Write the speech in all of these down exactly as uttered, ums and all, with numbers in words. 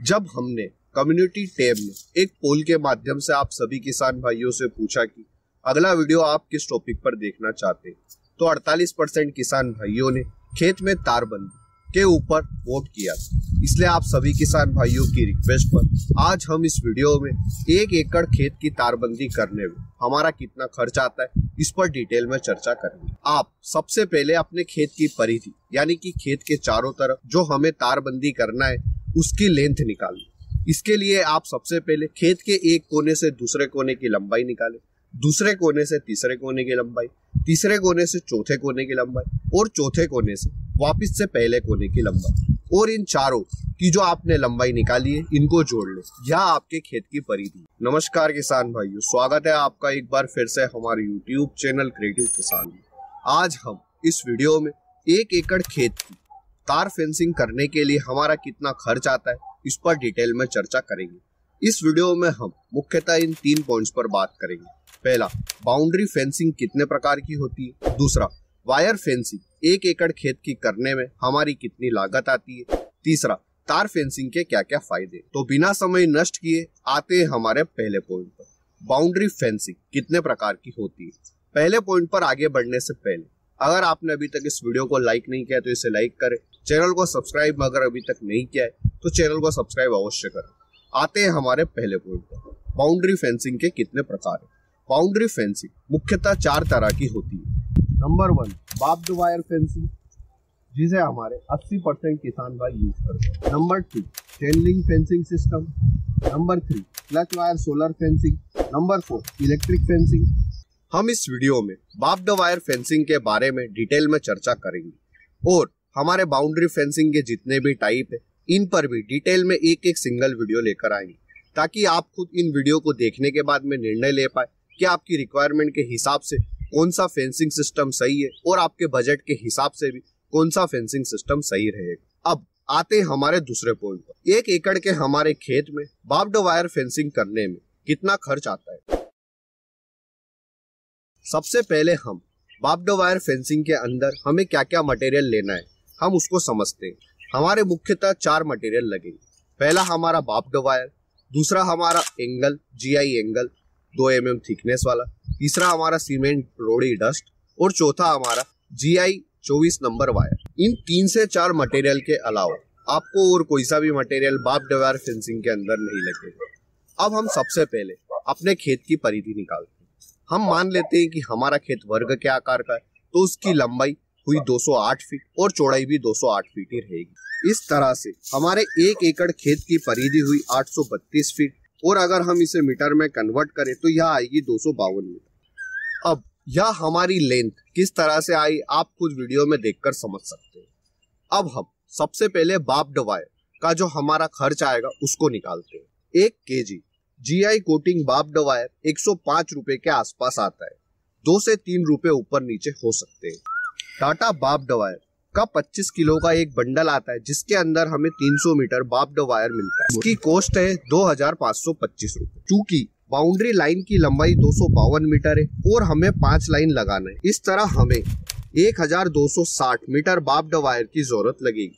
जब हमने community tab में एक पोल के माध्यम से आप सभी किसान भाइयों से पूछा कि अगला वीडियो आप किस टॉपिक पर देखना चाहते हैं, तो अड़तालीस परसेंट किसान भाइयों ने खेत में तारबंदी के ऊपर वोट किया। इसलिए आप सभी किसान भाइयों की रिक्वेस्ट पर आज हम इस वीडियो में एक एकड़ खेत की तारबंदी करने में हमारा कितना खर्च आता है, इस पर डिटेल में चर्चा करेंगे। आप सबसे पहले अपने खेत की परिधि यानी कि खेत के चारों तरफ जो हमें तारबंदी करना है उसकी लेंथ निकाल लें। इसके लिए आप सबसे पहले खेत के एक कोने से दूसरे कोने की लंबाई निकालें, दूसरे कोने से तीसरे कोने की लंबाई, तीसरे कोने से चौथे कोने की लंबाई और चौथे कोने से वापस से पहले कोने की लंबाई, और इन चारों की जो आपने लंबाई निकाली है इनको जोड़ लें। यह आपके खेत की परिधि। नमस्कार किसान भाइयों, स्वागत है आपका एक बार फिर से हमारे यूट्यूब चैनल क्रिएटिव किसान में। आज हम इस वीडियो में एक एकड़ खेत की तार फेंसिंग करने के लिए हमारा कितना खर्च आता है इस पर डिटेल में चर्चा करेंगे। इस वीडियो में हम मुख्यतः इन तीन पॉइंट्स पर बात करेंगे। पहला, बाउंड्री फेंसिंग कितने प्रकार की होती है। दूसरा, वायर फेंसिंग एक एकड़ खेत की करने में हमारी कितनी लागत आती है। तीसरा, तार फेंसिंग के क्या क्या फायदे। तो बिना समय नष्ट किए आते हैं हमारे पहले पॉइंट पर, बाउंड्री फेंसिंग कितने प्रकार की होती है। पहले पॉइंट पर आगे बढ़ने से पहले अगर आपने अभी तक इस वीडियो को लाइक नहीं किया तो इसे लाइक करें, चैनल को सब्सक्राइब अगर अभी तक नहीं किया है तो चैनल को सब्सक्राइब अवश्य करें। आते हैं हमारे पहले पॉइंट पर, बाउंड्री फेंसिंग के कितने प्रकार है। बाउंड्री फेंसिंग मुख्यतः चार तरह की होती है। Number one, barbed wire fencing, जिसे हमारे अस्सी परसेंट किसान भाई यूज करते हैं। Number two, chain link fencing system. Number three, clutch wire solar fencing. Number four, electric fencing. हम इस वीडियो में बार्ब्ड वायर फेंसिंग के बारे में डिटेल में चर्चा करेंगे और हमारे बाउंड्री फेंसिंग के जितने भी टाइप है इन पर भी डिटेल में एक एक सिंगल वीडियो लेकर आएंगे, ताकि आप खुद इन वीडियो को देखने के बाद में निर्णय ले पाए कि आपकी रिक्वायरमेंट के हिसाब से कौन सा फेंसिंग सिस्टम सही है और आपके बजट के हिसाब से भी कौन सा फेंसिंग सिस्टम सही रहेगा। अब आते हैं हमारे दूसरे पॉइंट पर, एक एकड़ के हमारे खेत में बार्ब्ड वायर फेंसिंग करने में कितना खर्च आता है। सबसे पहले हम बार्ब्ड वायर फेंसिंग के अंदर हमें क्या क्या मटेरियल लेना है हम उसको समझते हैं। हमारे मुख्यतः चार मटेरियल लगेंगे। पहला हमारा बार्ब्ड वायर, दूसरा हमारा एंगल जीआई एंगल दो एम एम थिकनेस वाला, तीसरा हमारा सीमेंट रोड़ी डस्ट और चौथा हमारा जीआई चौबीस नंबर वायर। इन तीन से चार मटेरियल के अलावा आपको और कोई सा भी मटेरियल बार्ब्ड वायर फेंसिंग के अंदर नहीं लगेगा। अब हम सबसे पहले अपने खेत की परिधि निकालते हैं। हम मान लेते हैं कि हमारा खेत वर्ग के आकार का है, तो उसकी लंबाई हुई दो सौ आठ फीट और चौड़ाई भी दो सौ आठ फीट ही रहेगी। इस तरह से हमारे एक एकड़ खेत की परिधि हुई आठ सौ बत्तीस फीट, और अगर हम इसे मीटर में कन्वर्ट करें तो यह आएगी दो सौ बावन मीटर। अब यह हमारी लेंथ किस तरह से आई आप खुद वीडियो में देखकर समझ सकते हैं। अब हम सबसे पहले बार्ब्ड वायर का जो हमारा खर्च आएगा उसको निकालते हैं। एक KG GI coating barbed wire एक सौ पाँच रुपए के आसपास आता है, दो से तीन रुपए ऊपर नीचे हो सकते हैं। टाटा बार्ब्ड वायर का पच्चीस किलो का एक बंडल आता है, जिसके अंदर हमें तीन सौ मीटर बार्ब्ड वायर मिलता है। इसकी कॉस्ट है दो हजार पाँच सौ पच्चीस रुपए। चूंकि बाउंड्री लाइन की लंबाई दो सौ बावन मीटर है और हमें पांच लाइन लगाना है, इस तरह हमें एक हजार दो सौ साठ मीटर बार्ब्ड वायर की जरूरत लगेगी।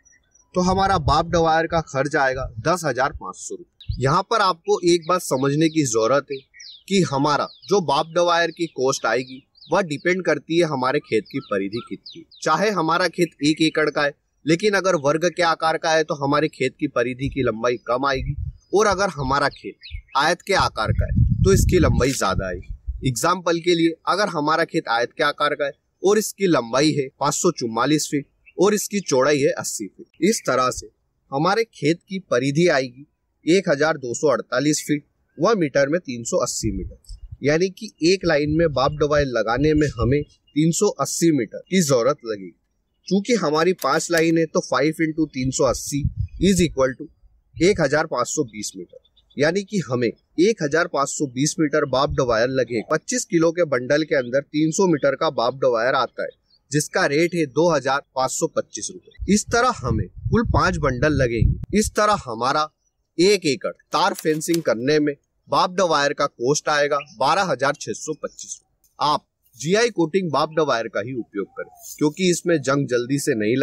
तो हमारा बार्ब्ड वायर का खर्च आएगा दस हजार पाँच सौ रुपए। यहाँ पर आपको एक बात समझने की जरूरत है कि हमारा जो बार्ब्ड वायर की कॉस्ट आएगी वह डिपेंड करती है हमारे खेत की परिधि कितनी। चाहे हमारा खेत एक एकड़ का है, लेकिन अगर वर्ग के आकार का है तो हमारे खेत की परिधि की लंबाई कम आएगी, और अगर हमारा खेत आयत के आकार का है तो इसकी लंबाई ज्यादा आएगी। एग्जाम्पल के लिए, अगर हमारा खेत आयत के आकार का है और इसकी लंबाई है पाँच सौ चुम्बालीस फीट और इसकी चौड़ाई है अस्सी फीट, इस तरह से हमारे खेत की परिधि आएगी एक हजार दो सौ अड़तालीस फीट व मीटर में तीन सौ अस्सी मीटर। यानी कि एक लाइन में बार्ब्ड वायर लगाने में हमें तीन सौ अस्सी मीटर की जरूरत लगेगी। चूंकि हमारी पांच लाइन है तो फाइव इंटू तीन सौ अस्सी इज इक्वल टू एक हजार पाँच सौ बीस मीटर। यानी कि हमें एक हजार पाँच सौ बीस मीटर बार्ब्ड वायर लगे। पच्चीस किलो के बंडल के अंदर तीन सौ मीटर का बार्ब्ड वायर आता है, जिसका रेट है दो हजार पाँच सौ पच्चीस रुपए। इस तरह हमें कुल पांच बंडल लगेंगे। इस तरह हमारा एक एकड़ तार फेंसिंग करने में बार्ब्ड वायर का कॉस्ट आएगा बारह हजार छह सौ पच्चीस। आप जीआई कोटिंग बार्ब्ड वायर का ही उपयोग करें, क्योंकि इसमें जंग जल्दी से नहीं लगती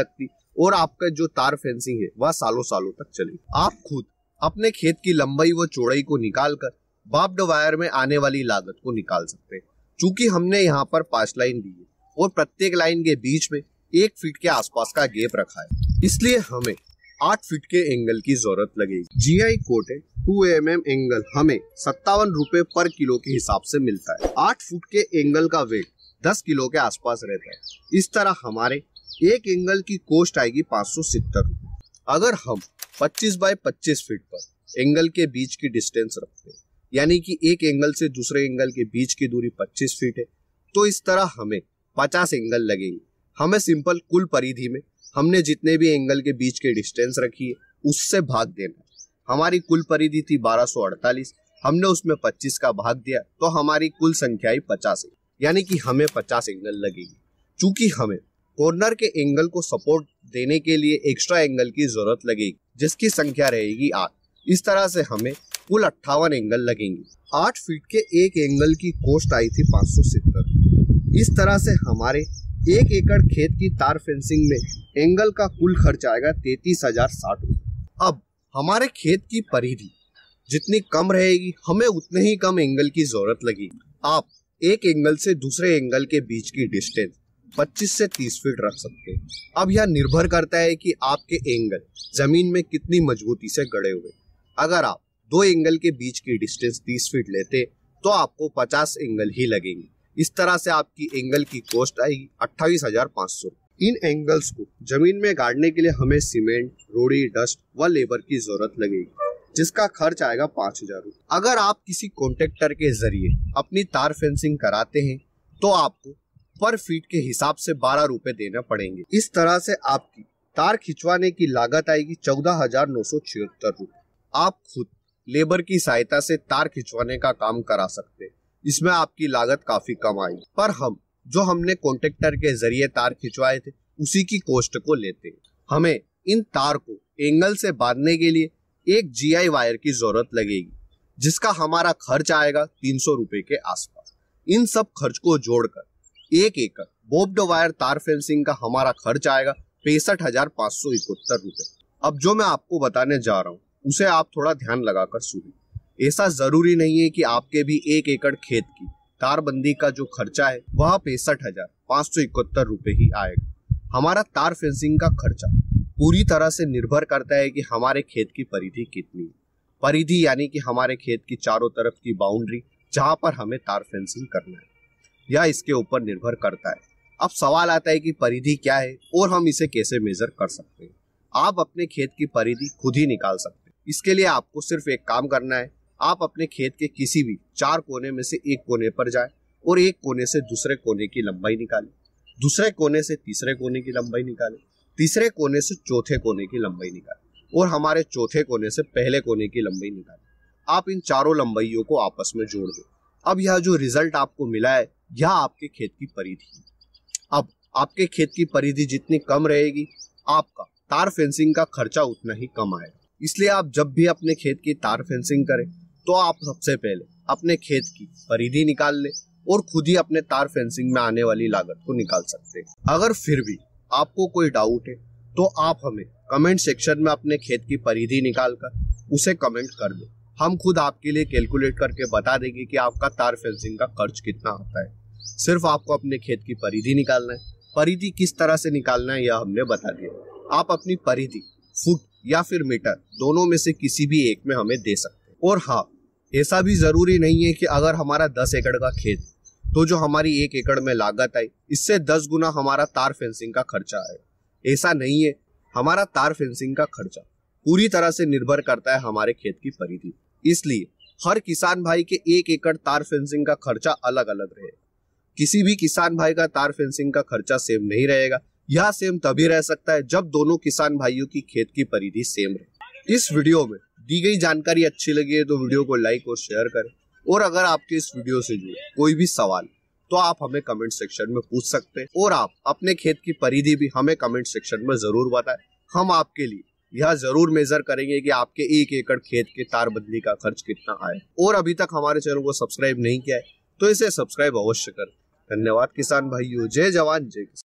और आपका जो तार फेंसिंग है वह सालों सालों तक चलेगी। आप खुद अपने खेत की लंबाई व चौड़ाई को निकालकर बाप्ड वायर में आने वाली लागत को निकाल सकते हैं। चूंकि हमने यहाँ पर पांच लाइन दी है और प्रत्येक लाइन के बीच में एक फीट के आसपास का गैप रखा है, इसलिए हमें आठ फीट के एंगल की जरूरत लगेगी। GI coated two M M angle हमें सत्तावन रुपए पर किलो के हिसाब से मिलता है। आठ फुट के एंगल का वेट दस किलो के आसपास रहता है। इस तरह हमारे एक एंगल की कॉस्ट आएगी पाँच सौ सत्तर रुपए। अगर हम पच्चीस बाय पच्चीस फीट पर एंगल के बीच की डिस्टेंस रखते हैं, यानी कि एक एंगल से दूसरे एंगल के बीच की दूरी पच्चीस फीट है, तो इस तरह हमें पचास एंगल लगेंगे। हमें सिंपल कुल परिधि में हमने जितने भी एंगल के बीच की डिस्टेंस रखी है उससे भाग देना है। हमारी कुल परिधि थी बारह सौ अड़तालीस, हमने उसमें पच्चीस का भाग दिया तो हमारी कुल संख्या आई पचास, यानी कि हमें पचास एंगल लगेगी। चूंकि हमें कॉर्नर के एंगल को सपोर्ट देने के लिए एक्स्ट्रा एंगल की जरूरत लगेगी, जिसकी संख्या रहेगी आठ। इस तरह से हमें कुल अट्ठावन एंगल लगेंगे। आठ फीट के एक एंगल की कॉस्ट आई थी पाँच सौ सत्तर। इस तरह से हमारे एक एकड़ खेत की तार फेंसिंग में एंगल का कुल खर्च आएगा तैतीस हजार साठ रुपए। अब हमारे खेत की परिधि जितनी कम रहेगी हमें उतने ही कम एंगल की जरूरत लगेगी। आप एक एंगल से दूसरे एंगल के बीच की डिस्टेंस पच्चीस से तीस फीट रख सकते हैं। अब यह निर्भर करता है कि आपके एंगल जमीन में कितनी मजबूती से गड़े हुए। अगर आप दो एंगल के बीच की डिस्टेंस तीस फीट लेते तो आपको पचास एंगल ही लगेंगे। इस तरह से आपकी एंगल की कॉस्ट आएगी अट्ठाईस हजार पाँच सौ। इन एंगल्स को जमीन में गाड़ने के लिए हमें सीमेंट, रोड़ी, डस्ट व लेबर की जरूरत लगेगी, जिसका खर्च आएगा पाँच हजार रुपये। अगर आप किसी कॉन्ट्रैक्टर के जरिए अपनी तार फेंसिंग कराते हैं तो आपको पर फीट के हिसाब से बारह रुपए देना पड़ेंगे। इस तरह से आपकी तार खिंचवाने की लागत आएगी चौदह हजार नौ सौ छिहत्तर रुपए। आप खुद लेबर की सहायता से तार खिंचवाने का काम करा सकते हैं, इसमें आपकी लागत काफी कम आएगी। पर हम जो हमने कॉन्ट्रैक्टर के जरिए तार खिंचवाए थे उसी की कॉस्ट को लेते हैं। हमें इन तार को एंगल से बांधने के लिए एक जीआई वायर की जरूरत लगेगी, जिसका हमारा खर्च आएगा तीन सौ रुपए के आसपास। इन सब खर्च को जोड़कर एक एकड़ बॉब्ड वायर तार फेंसिंग का हमारा खर्च आएगा पैंसठ हजार पाँच सौ इकहत्तर रुपए। अब जो मैं आपको बताने जा रहा हूँ उसे आप थोड़ा ध्यान लगाकर सुनिए। ऐसा जरूरी नहीं है कि आपके भी एक एकड़ खेत की तारबंदी का जो खर्चा है वह पैंसठ हजार पाँच सौ इकहत्तर रुपए ही आएगा। हमारा तार फेंसिंग का खर्चा पूरी तरह से निर्भर करता है कि हमारे खेत की परिधि कितनी है। परिधि यानी कि हमारे खेत की चारों तरफ की बाउंड्री जहां पर हमें तार फेंसिंग करना है, यह इसके ऊपर निर्भर करता है। अब सवाल आता है कि परिधि क्या है और हम इसे कैसे मेजर कर सकते हैं। आप अपने खेत की परिधि खुद ही निकाल सकते हैं। इसके लिए आपको सिर्फ एक काम करना है, आप अपने खेत के किसी भी चार कोने में से एक कोने पर जाएं और एक कोने से दूसरे कोने की लंबाई निकालें, दूसरे कोने से तीसरे कोने की लंबाई निकालें, तीसरे कोने से चौथे कोने की लंबाई निकालें और हमारे चौथे कोने से पहले कोने की लंबाई निकालें। आप इन चारों लंबाइयों को आपस में जोड़ दें। अब यह जो रिजल्ट आपको मिला है यह आपके खेत की परिधि है। अब आपके खेत की परिधि जितनी कम रहेगी आपका तार फेंसिंग का खर्चा उतना ही कम आएगा। इसलिए आप जब भी अपने खेत की तार फेंसिंग करें तो आप सबसे पहले अपने खेत की परिधि निकाल लें और खुद ही अपने तार फेंसिंग में आने वाली लागत को निकाल सकते हैं। अगर फिर भी आपको कोई डाउट है तो आप हमें कमेंट सेक्शन में अपने खेत की परिधि निकालकर उसे कमेंट कर दो। हम खुद आपके लिए कैलकुलेट करके बता देंगे कि आपका तार फेंसिंग का खर्च कितना आता है। सिर्फ आपको अपने खेत की परिधि निकालना है। परिधि किस तरह से निकालना है यह हमने बता दिया। आप अपनी परिधि फुट या फिर मीटर दोनों में से किसी भी एक में हमें दे सकते हैं। और हाँ, ऐसा भी जरूरी नहीं है कि अगर हमारा दस एकड़ का खेत तो जो हमारी एक एकड़ में लागत आई इससे दस गुना हमारा तार फेंसिंग का खर्चा आएगा। ऐसा नहीं है। हमारा तार फेंसिंग का खर्चा पूरी तरह से निर्भर करता है हमारे खेत की परिधि। इसलिए हर किसान भाई के एक एकड़ तार फेंसिंग का खर्चा अलग अलग रहेगा। किसी भी किसान भाई का तार फेंसिंग का खर्चा सेम नहीं रहेगा। यह सेम तभी रह सकता है जब दोनों किसान भाइयों की खेत की परिधि सेम रहे। इस वीडियो में दी गई जानकारी अच्छी लगी है तो वीडियो को लाइक और शेयर करें। और अगर आपके इस वीडियो से जुड़े कोई भी सवाल तो आप हमें कमेंट सेक्शन में पूछ सकते हैं और आप अपने खेत की परिधि भी हमें कमेंट सेक्शन में जरूर बताएं। हम आपके लिए यह जरूर मेजर करेंगे कि आपके एक एकड़ खेत के तारबंदी का खर्च कितना आए। और अभी तक हमारे चैनल को सब्सक्राइब नहीं किया है तो इसे सब्सक्राइब अवश्य करें। धन्यवाद किसान भाइयों। जय जवान जय किसान।